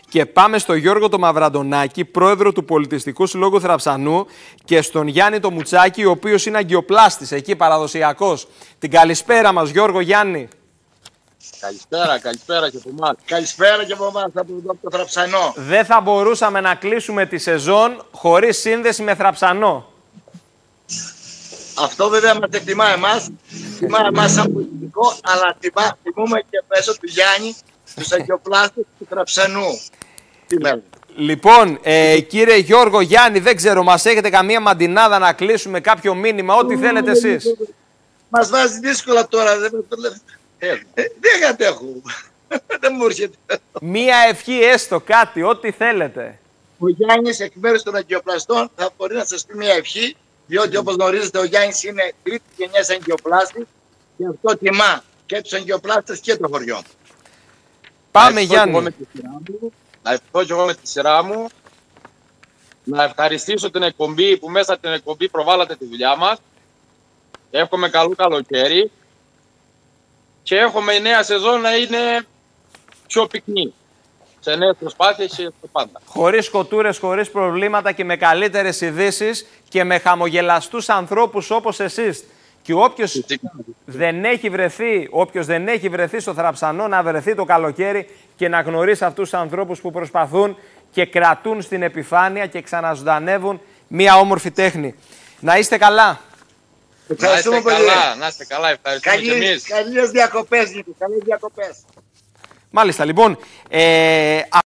Και πάμε στο Γιώργο το Μαυραντονάκη, πρόεδρο του Πολιτιστικού Συλλόγου Θραψανού, και στον Γιάννη το Μουτσάκη, ο οποίος είναι αγκιοπλάστης εκεί, παραδοσιακός. Την καλησπέρα μας, Γιώργο, Γιάννη. Καλησπέρα και από εμάς. Καλησπέρα και από εμάς, από το Θραψανό. Δεν θα μπορούσαμε να κλείσουμε τη σεζόν χωρίς σύνδεση με Θραψανό. Αυτό βέβαια μας εκτιμά εμάς, σαν πολιτικό, αλλά τιμούμε και μέσω του Γιάννη, τους αγκιοπλάστες του Θραψανού. Λοιπόν, κύριε Γιώργο, Γιάννη, δεν ξέρω, μας έχετε καμία μαντινάδα να κλείσουμε, κάποιο μήνυμα, ό,τι θέλετε εσείς. Μας βάζει δύσκολα τώρα, δεν κατέχω. Δεν μου έρχεται. Μία ευχή έστω, κάτι, ό,τι θέλετε. Ο Γιάννης εκ μέρους των αγκιοπλαστών θα μπορεί να σας πει μια ευχή, διότι όπως γνωρίζετε ο Γιάννης είναι τρίτη γενιάς αγκιοπλάστη και αυτό τιμά και τους αγκιοπλάστες και το χωριό. Πάμε, Γιάννη. Να ευχηθώ και εγώ με τη σειρά μου. Να ευχαριστήσω την εκπομπή που μέσα την εκπομπή προβάλλατε τη δουλειά μας. Εύχομαι καλό καλοκαίρι. Και εύχομαι η νέα σεζόν να είναι πιο πυκνή. Σε νέες προσπάθειες και στο πάντα. Χωρίς σκοτούρες, χωρίς προβλήματα και με καλύτερες ειδήσεις και με χαμογελαστούς ανθρώπους όπως εσείς. Και όποιος δεν έχει βρεθεί στο Θραψανό να βρεθεί το καλοκαίρι και να γνωρίσει αυτούς τους ανθρώπους που προσπαθούν και κρατούν στην επιφάνεια και ξαναζωντανεύουν μία όμορφη τέχνη. Να είστε καλά. Ευχαριστούμε πολύ. Να είστε καλά, ευχαριστούμε και εμείς. Καλές διακοπές, καλές διακοπές. Μάλιστα, λοιπόν.